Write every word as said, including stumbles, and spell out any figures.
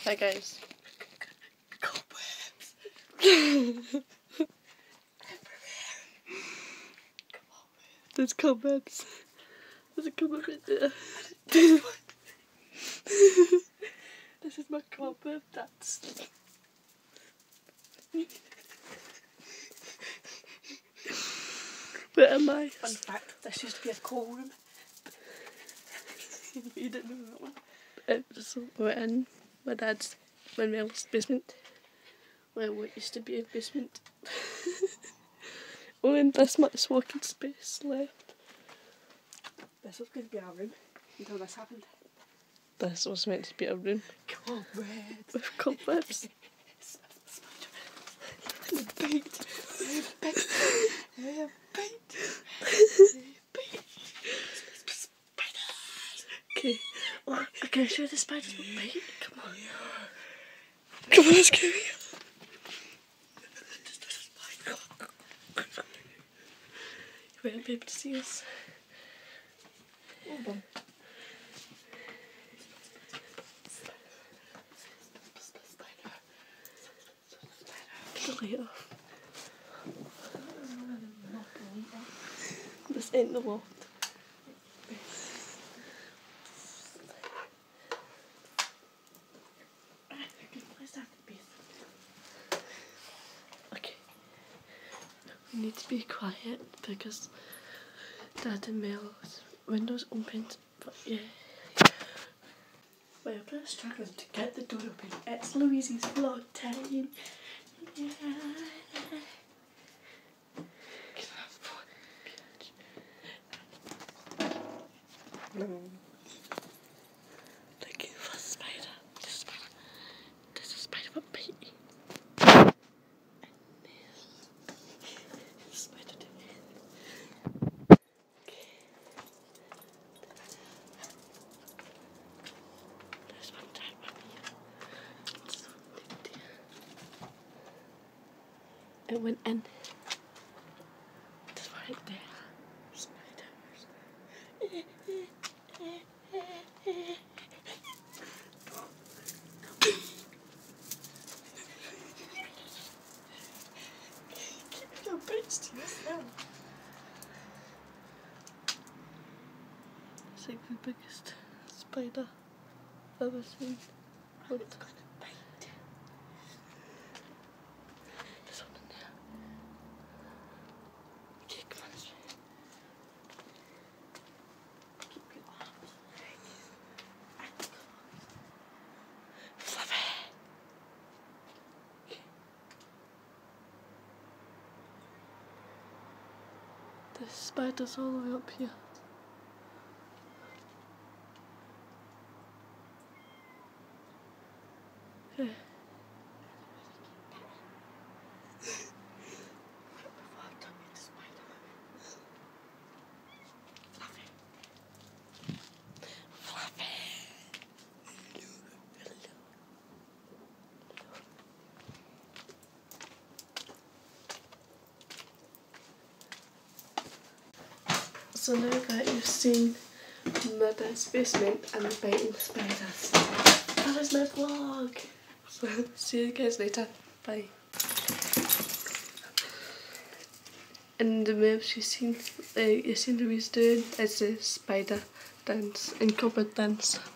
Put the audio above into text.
Hi guys. Cobwebs. There's cobwebs. There's a cobweb in there. This is my cobweb dance. Where am I? Fun fact, this used to be a coal room. You didn't know that one? It was, we're in my dad's, my Mel's basement. Well, what used to be a basement. Only this much walking space left. This was going to be our room until this happened. This was meant to be a room Cobwebs. with cobwebs. Bait. Bait. Bait. Okay. Oh, I can show the spiders what bait. Come on. Come on, let's go. You won't be able to see us. Hold on. Get the light off. This ain't the loft. Okay. We need to be quiet because Dad and Mel's window's opened. But yeah. We're both struggling to get the door open. It's Louise's vlog time. Yeah. Looking for a spider. There's a spider. There's a spider for Pete. And there's a spider down here. Okay. There's one down one here. There's one down there. It went in. It's right there. Spiders. Keep your bits to yourself. It's like the biggest spider I've ever seen. What? It's gonna bite. There's one in there. Okay, come on. Keep your arms. Fluffy. Okay. There's spiders all the way up here. Okay. So now that you've seen my dad's basement and the biting spiders, that is my vlog. So see you guys later. Bye. And the moves you've seen, uh, you've seen Louise doing is the spider dance and cupboard dance.